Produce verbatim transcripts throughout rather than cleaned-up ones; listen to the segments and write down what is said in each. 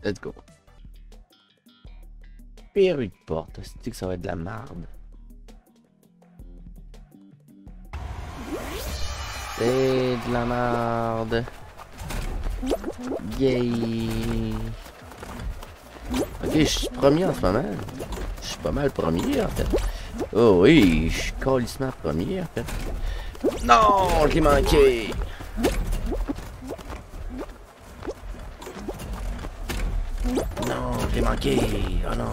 Let's go. Perruque de porte. C'est que ça va être de la merde. C'est de la merde. Yay. Ok, je suis premier en ce moment. Je suis pas mal premier en fait. Oh oui, je suis calissement premier en fait. Non, je l'ai manqué. Non, je l'ai manqué. Oh non.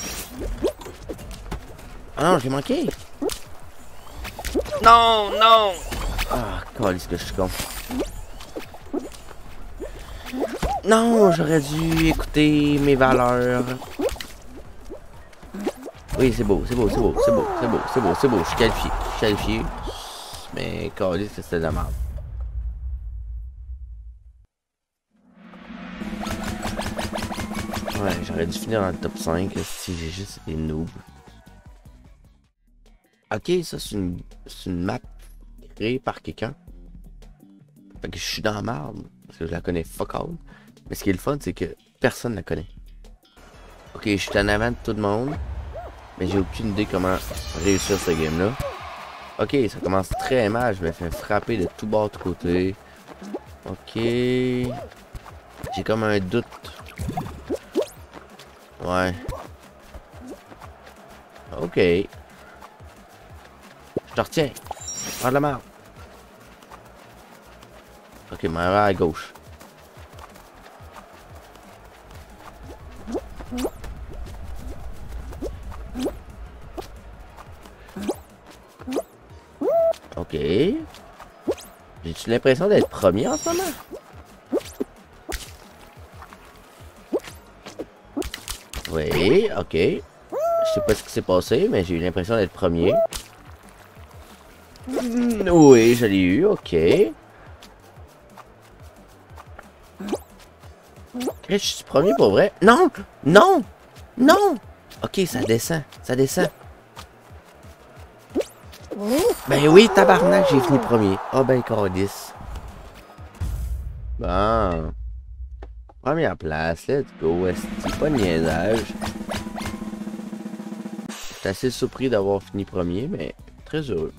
Oh non, je l'ai manqué. Non, non. Ah, calisse que je suis con. Non, j'aurais dû écouter mes valeurs. Oui, c'est beau, c'est beau, c'est beau, c'est beau, c'est beau, c'est beau, c'est beau. Je suis qualifié, je suis qualifié. Mais calisse que c'était de la merde. Ouais, j'aurais dû finir dans le top cinq si j'ai juste été noob. Ok, ça c'est une, c'est une map créée par quelqu'un. Fait que je suis dans la merde, parce que je la connais fuck all. Mais ce qui est le fun, c'est que personne la connaît. Ok, je suis en avant de tout le monde. Mais j'ai aucune idée comment réussir ce game-là. Ok, ça commence très mal, je me fais frapper de tout bord, de tout côté. Ok. J'ai comme un doute. Ouais. Ok. Je te retiens. Prends de la merde. Ok, m'en va à gauche. Ok. J'ai-tu l'impression d'être premier en ce moment? Oui, ok. Je sais pas ce qui s'est passé, mais j'ai eu l'impression d'être premier. Oui, je l'ai eu, ok. Je suis premier pour vrai? Non! Non! Non! Ok, ça descend, ça descend. Ben oui, tabarnak, j'ai fini premier. Ah oh, ben, cordis. Bon. Première place, let's go. C'est pas de niaisage. J'étais assez surpris d'avoir fini premier, mais très heureux.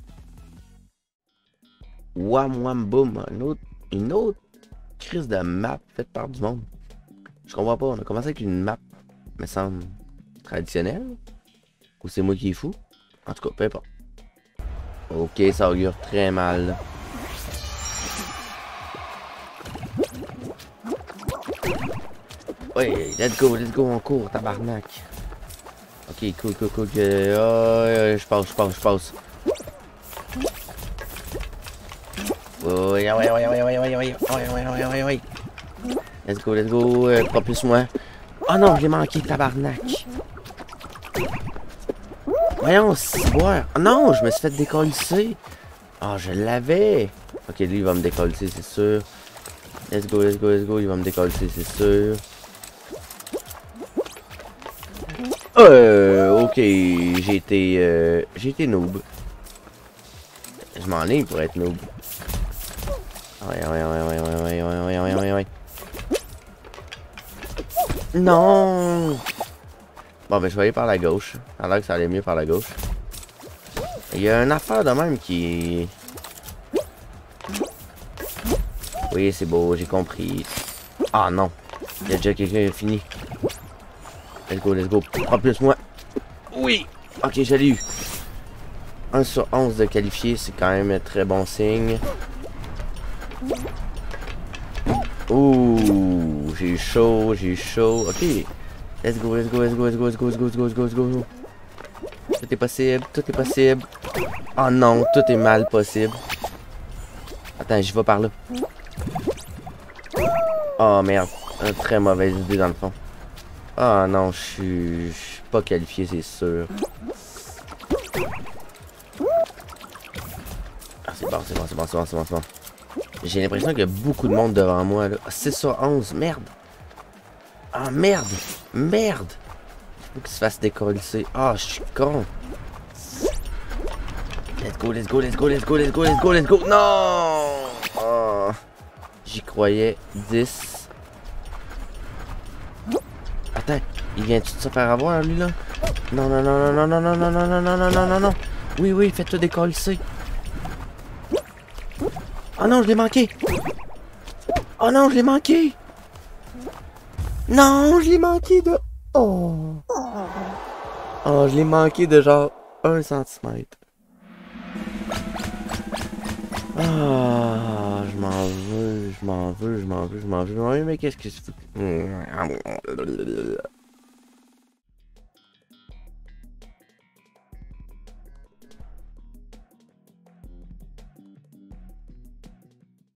Wam wam boum. Une autre, une autre crise de map faite par du monde. Je comprends pas, on a commencé avec une map, me semble, traditionnelle. Ou c'est moi qui est fou. En tout cas, peu importe. Ok, ça augure très mal. Ouais, let's go, let's go, on court, tabarnak. Ok, cool, cool, cool. Que... Oh, je passe, je passe, je passe. Oh, ouais, ouais, ouais, ouais, ouais, ouais, ouais, ouais, ouais, ouais, ouais, ouais. Let's go, let's go, euh, propulse-moi. Oh non, j'ai manqué, tabarnak. Voyons, c'est boire. Oh non, je me suis fait décoller. Oh, je l'avais. Ok, lui, il va me décoller, c'est sûr. Let's go, let's go, let's go, il va me décoller, c'est sûr. Euh, ok, j'ai été, euh, j'ai été noob. Je m'enligne pour être noob. Ouais, ouais, ouais, ouais, ouais, ouais, ouais, ouais, ouais, ouais. Non! Bon, ben, je vais aller par la gauche. Ça a l'air que ça allait mieux par la gauche. Il y a une affaire de même qui... Oui, c'est beau, j'ai compris. Ah non! Il y a déjà quelqu'un qui a fini. Let's go, let's go. Propulse-moi. Oui! Ok, je l'ai eu. un sur onze de qualifié, c'est quand même un très bon signe. Ouh, j'ai eu chaud, j'ai eu chaud. Ok. Let's go, let's go, let's go, let's go, let's go, let's go, let's go, let's go, let's go. Tout est possible, tout est possible. Oh non, tout est mal possible. Attends, j'y vais par là. Oh merde, une très mauvaise idée dans le fond. Oh non, je suis... Je suis pas qualifié, c'est sûr. Ah, c'est bon, c'est bon, c'est bon, c'est bon, c'est bon, c'est bon. J'ai l'impression qu'il y a beaucoup de monde devant moi, là. six sur onze, merde. Ah, merde. Merde. Faut qu'il se fasse décoller. Ah, je suis con. Let's go, let's go, let's go, let's go, let's go, let's go, let's go. Non. Oh. J'y croyais. dix. Attends, il vient-tu de se faire avoir, lui, là? Non, non, non, non, non, non, non, non, non, non, non, non, non, non. Oui, oui, fais-toi décoller. Oh non, je l'ai manqué. Oh non, je l'ai manqué. Non, je l'ai manqué de... Oh. Oh, je l'ai manqué de genre un centimètre. Ah, je m'en veux, je m'en veux, je m'en veux, je m'en veux, je m'en veux, mais qu'est-ce que je fais?